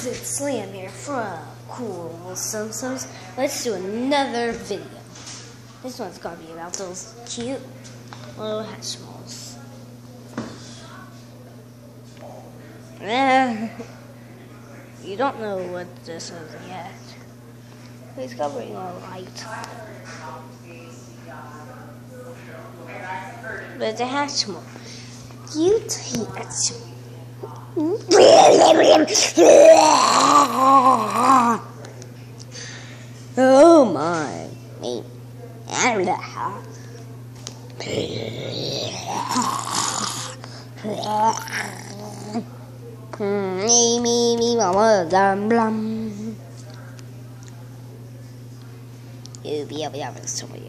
guys, it's Slam here from Cool Simpsons. Let's do another video. This one's gonna be about those cute little Hatchimals. You don't know what this is yet. He's covering all light. But it's a Hatchimal. Cute Hatchimal. Oh my. Me. Me, mama, blum. You'll be able to have a story.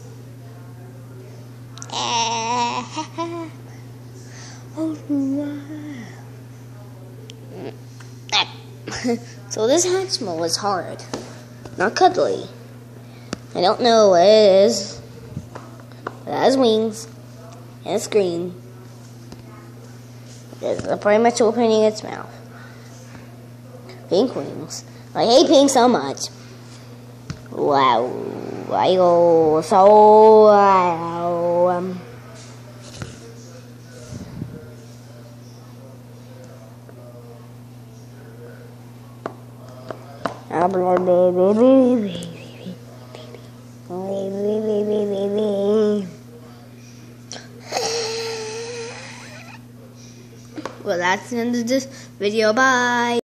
So this Hatchimal is hard, not cuddly. I don't know what it is. It has wings, and it's green. It's pretty much opening its mouth. Pink wings. I hate pink so much. Wow. I go so wow. Well, that's the end of this video. Bye.